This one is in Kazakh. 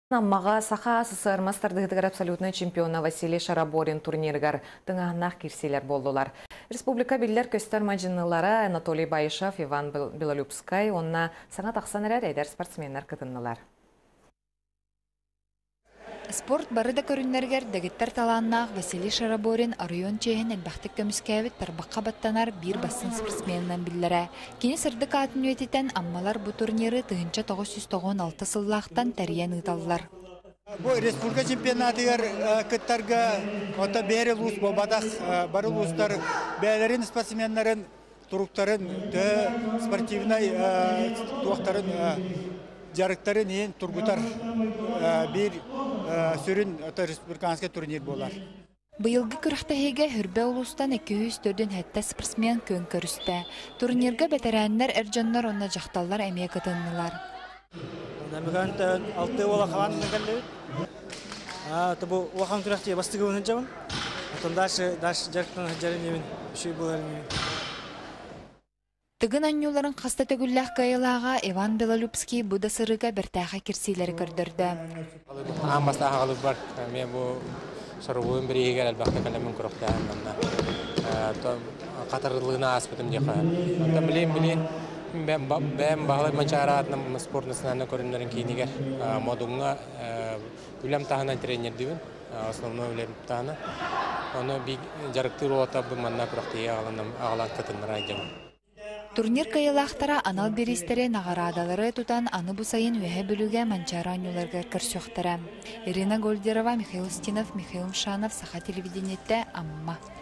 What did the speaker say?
Наммаға саха сысырмастардығыдығыр абсолютный чемпиона Василий Шараборин турниргар тыңағынақ кирселер болдылар. Республика биллер көстер мажынылары Анатолий Байышев, Иван Белолюбскай, онна саңа тақсан әрәр әйдер спортсменлер кытыннылар. Спорт бары да көріннергер дәгіттер таланнақ Василий Шараборин арыйон чейін әлбәқтік көміскәвет тарбаққа баттанар бір басын спортсменнан білдірі. Кені сырдық атын өтетен аммалар бұ турниры тұғынша 996 сыллақтан тәриян ұталылар. Бұл республика чемпионатығыр күттарға ота бәрі лұс бобадақ бары лұстар бәлерін спортсменларын тұруқтарын спортивнай туақтарын жарықтарын ең тұрғытар бір сүрін республиканский турнир болар. Бұйылғы күріқтәхеге хүрбә ұлыстан 204-ден әтті спортсмен көн көрісті. Турнирға бәтәрәнлер әржанлар онна жақталлар әмей қытынылар. Намыған алты ола қаған мүгәлі. Бұл оған күріқтеге бастығы өңін жауын. Отын даш жарықтан жарын емін үші боларын емін. Тыгын аннюларын қаста төгілләқ қайылаға Иван Белолюбский бұда сырыға біртәқі кірсейлері көрдірді. Амбастаға қалып бар. Мен бұл сұрғуын бір егер әлбәқті кәлемін күріқтәғын. Қатарылығына аспытым деқа. Білейін. Бәм бағылай манчара атының спортнысынан көрінлерін кейінігер. Модуңға үлем тағынан тренер дейін. Основной үлем тағына. Оны жарықты рота бұл манна күріқтеге ағалан қытынлар айдемін. Турнир кайылақтара анал берістері нағарадалары тұтан аны бұсайын өйе бүліге манчара анюларға кірсіқтара. Ирина Гольдерова, Михаил Стинов, Михаил Мшанов, Саха телевидениетті Амма.